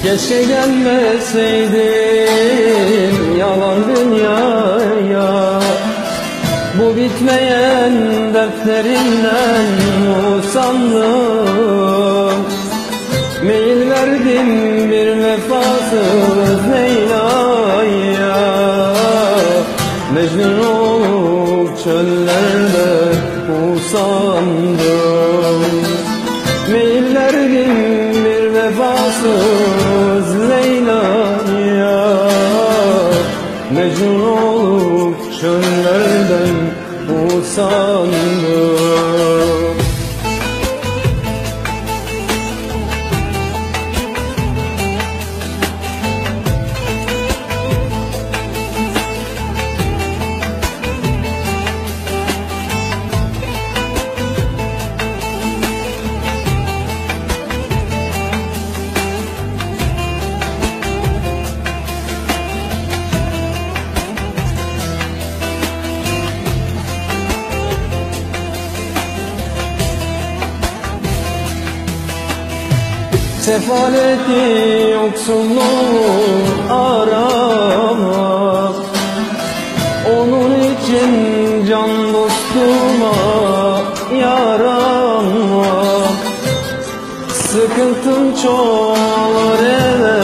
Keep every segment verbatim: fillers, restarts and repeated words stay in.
Keşke gelmeseydin yalan dünyaya, bu bitmeyen dertlerinden usandım. Meyil verdim bir vefasız Leyla'ya, Mecnun olup çöllerde usandım. Meyil verdim bir vefasız Leyla'ya, Mecnun olup çöllerden usandım. Sefaleti yoksulluğu arama, onun için can dostuma yarama. Sıkıntım çoğalır eve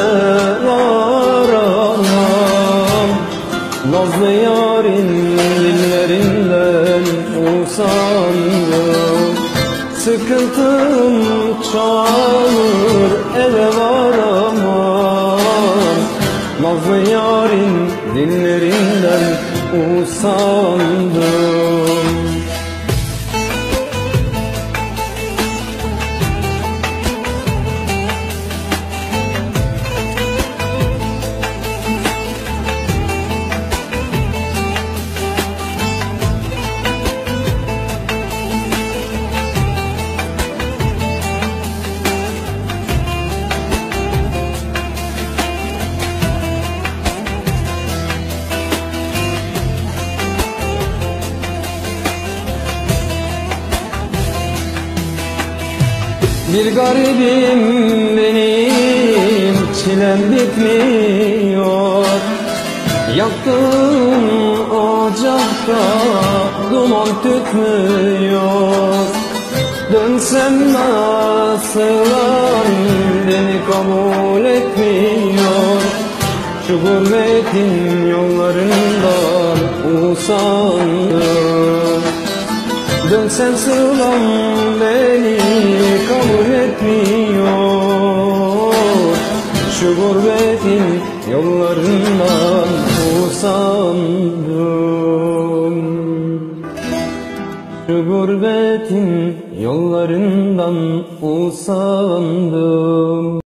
varamam, nazlı yarın dillerinden usandım. Sıkıntım çoğalır eve varamam, nazlı yarın dillerinden usandım. Bir garibim benim, çilem bitmiyor. Yaktığım ocakta duman tütmüyor. Dönsem nasıl beni kabul etmiyor. Şu gurbetin yollarından usandım. Dönsem sılam beni kabul etmiyor. Şu gurbetin yollarından usandım. Şu gurbetin yollarından usandım.